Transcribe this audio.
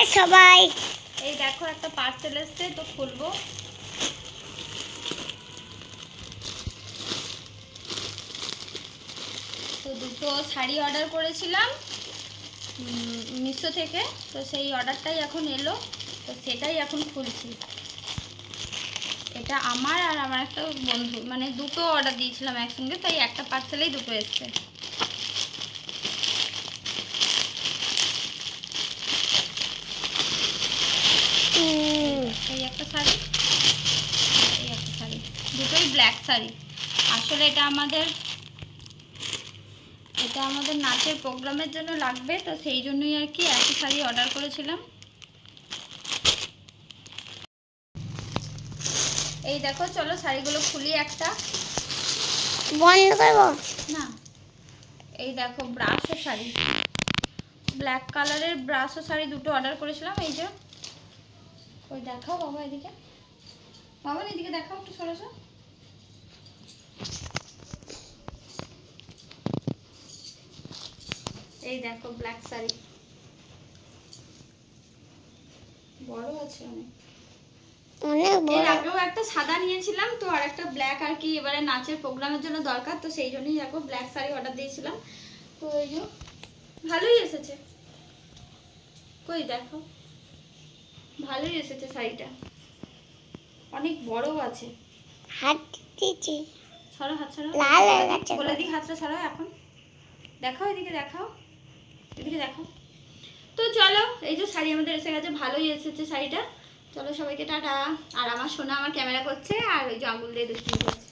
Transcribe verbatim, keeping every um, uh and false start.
সবাই, এই দেখো একটা পার্সেল এসছে, তো খুলবো। তো দুটো শাড়ি অর্ডার করেছিলাম মিশো থেকে, তো সেই অর্ডারটাই এখন এলো, তো সেটাই এখন খুলছি। এটা আমার আর আমার একটা বন্ধু, মানে দুটো অর্ডার দিয়েছিলাম একসঙ্গে, তাই একটা পার্সেলেই দুটো এসছে। এই একটা শাড়ি, এই একটা শাড়ি, দুটোই ব্ল্যাক শাড়ি। আসলে এটা আমাদের এটা আমাদের নাচের প্রোগ্রামের জন্য লাগবে, তো সেই জন্যই আর কি একই শাড়ি অর্ডার করেছিলাম। এই দেখো, চলো শাড়িগুলো খুলি একটা। বন্ধ করবো না, এই দেখো ব্রাশো শাড়ি, ব্ল্যাক কালারের ব্রাশো শাড়ি দুটো অর্ডার করেছিলাম। এই যে, ওই দেখাও বাবা, এদিকে বাবা, এদিকে দেখাও একটু সরো। এই দেখো ব্ল্যাক শাড়ি, বড় আছে অনেক। এর আগেও একটা সাদা নিয়েছিলাম, তো আর একটা ব্ল্যাক আর কি এবারে নাচের প্রোগ্রামের জন্য দরকার, তো সেই জন্যই দেখো ব্ল্যাক শাড়ি অর্ডার দিয়েছিলাম। তো এই যে ভালোই এসেছে, কই দেখো ভালোই এসেছে শাড়িটা, অনেক বড়ও আছে। হাত দিচ্ছি, সরো হাত সরো, লাল হয়ে গেছে, বলে দিই হাতটা সরো। এখন দেখাও, এদিকে দেখাও, এদিকে দেখাও। তো চলো, এই যে শাড়ি আমাদের এসে গেছে, ভালোই এসেছে শাড়িটা। চলো সবাইকে টাটা। আর আমার সোনা আমার ক্যামেরা করছে, আর ওই যে আঙুল দিয়ে দুষ্টুমি করছে।